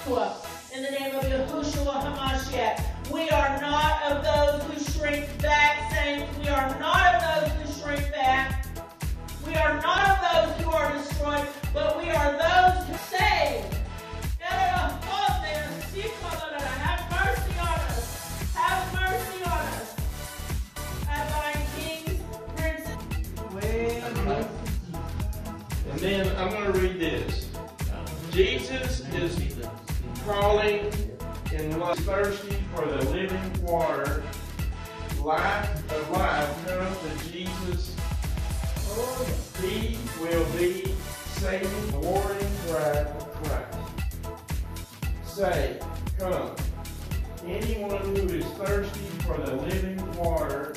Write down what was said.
In the name of YAHUSHUAH HAMASHIAC. We are not of those who shrink back, saints. We are not of those who shrink back. We are not of those who are destroyed, but we are those who save. Have mercy on us. Have mercy on us. Divine kings, princes. And then I'm going to read this. Jesus is calling and thirsty for the living water. Life of life comes to Jesus. He will be saving the warring bride of Christ. Say, come. Anyone who is thirsty for the living water